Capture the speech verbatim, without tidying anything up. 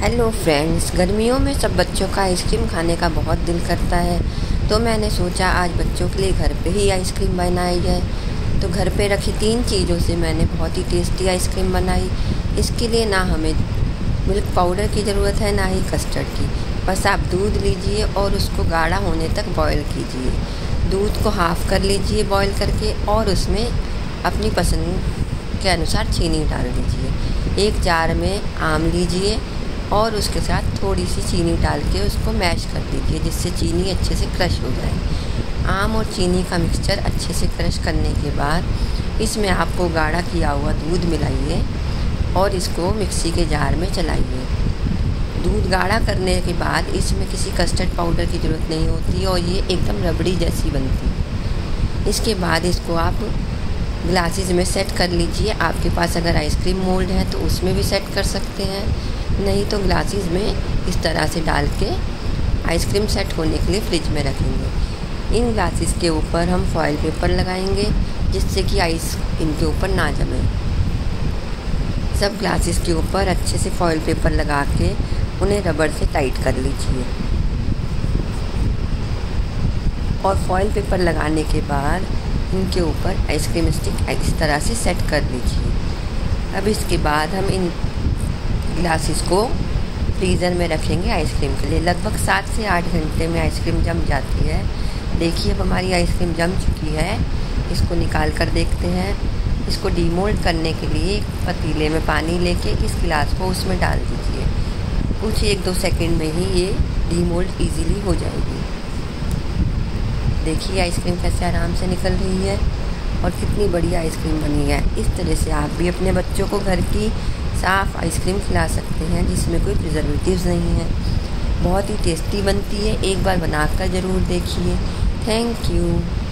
Hello friends, गर्मियों में सब बच्चों का आइसक्रीम खाने का बहुत दिल करता है। तो मैंने सोचा आज बच्चों के लिए घर पे ही आइसक्रीम बनाई जाए। तो घर पे रखी तीन चीज़ों से मैंने बहुत ही टेस्टी आइसक्रीम बनाई। इसके लिए ना हमें मिल्क पाउडर की ज़रूरत है, ना ही कस्टर्ड की। बस आप दूध लीजिए और उसको गाढ़ा होने तक बॉयल कीजिए। दूध को हाफ़ कर लीजिए बॉयल करके, और उसमें अपनी पसंद के अनुसार चीनी डाल दीजिए। एक जार में आम लीजिए और उसके साथ थोड़ी सी चीनी डाल के उसको मैश कर दीजिए, जिससे चीनी अच्छे से क्रश हो जाए। आम और चीनी का मिक्सचर अच्छे से क्रश करने के बाद इसमें आपको गाढ़ा किया हुआ दूध मिलाइए और इसको मिक्सी के जार में चलाइए। दूध गाढ़ा करने के बाद इसमें किसी कस्टर्ड पाउडर की ज़रूरत नहीं होती और ये एकदम रबड़ी जैसी बनती है। इसके बाद इसको आप ग्लासेस में सेट कर लीजिए। आपके पास अगर आइसक्रीम मोल्ड है तो उसमें भी सेट कर सकते हैं, नहीं तो ग्लासेस में इस तरह से डाल के आइसक्रीम सेट होने के लिए फ्रिज में रखेंगे। इन ग्लासेस के ऊपर हम फॉइल पेपर लगाएंगे, जिससे कि आइस इनके ऊपर ना जमे। सब ग्लासेस के ऊपर अच्छे से फॉइल पेपर लगा के उन्हें रबड़ से टाइट कर लीजिए। और फॉइल पेपर लगाने के बाद इनके ऊपर आइसक्रीम स्टिक इस तरह से सेट कर लीजिए। अब इसके बाद हम इन ग्लासेस को फ्रीज़र में रखेंगे आइसक्रीम के लिए। लगभग सात से आठ घंटे में आइसक्रीम जम जाती है। देखिए अब हमारी आइसक्रीम जम चुकी है। इसको निकाल कर देखते हैं। इसको डीमोल्ड करने के लिए एक पतीले में पानी लेके इस गिलास को उसमें डाल दीजिए। कुछ एक दो सेकंड में ही ये डीमोल्ड इजीली हो जाएगी। देखिए आइसक्रीम कैसे आराम से निकल रही है और कितनी बढ़िया आइसक्रीम बनी है। इस तरह से आप भी अपने बच्चों को घर की साफ़ आइसक्रीम खिला सकते हैं, जिसमें कोई प्रिजर्वेटिव्स नहीं है। बहुत ही टेस्टी बनती है। एक बार बनाकर ज़रूर देखिए। Thank you.